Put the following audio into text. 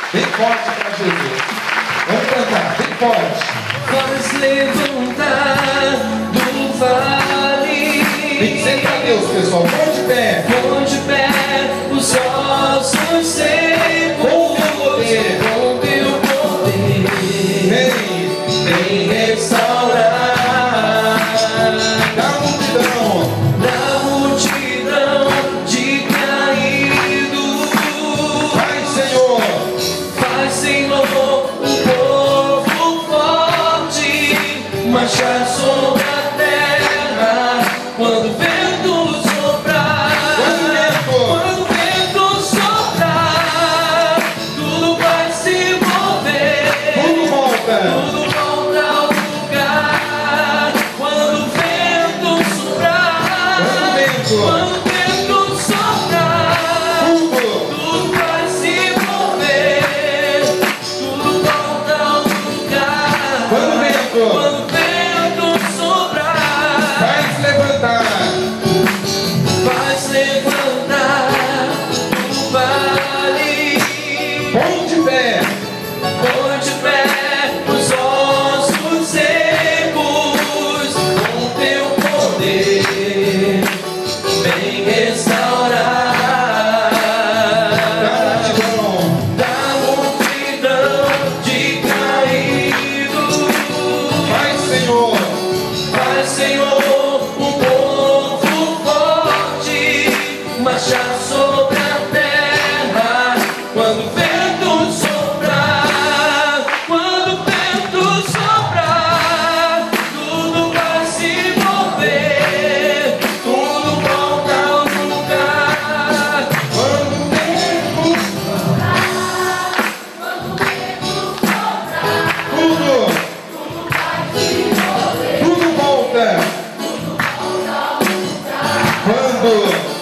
Bem forte para Jesus. Vamos cantar, bem forte. Faz levantar do vale. Bendizendo a Deus, pessoal. Põe de pé. Põe de pé os ossos secos. Com teu poder. Com teu poder. Vem restaurar. Da multidão de caídos. Faz, Senhor, um povo forte, marchar sobre a terra quando o vento soprar. Quando o vento soprar, tudo vai se mover. Tudo volta. Tudo volta ao lugar. Quando o vento soprar. Quando o vento soprar, tudo vai se mover. Tudo volta ao lugar. Quando o vento soprar, faz levantar. faz levantar o vale. Põe de pé. Põe de pé os ossos secos. Com teu poder vem restaurar. Da multidão de caídos. Faz, Senhor, um povo forte, marchar sobre a terra quando o vento soprar. Quando o vento soprar, tudo vai se mover. Tudo volta ao lugar. Quando o vento soprar, Tudo volta. Quando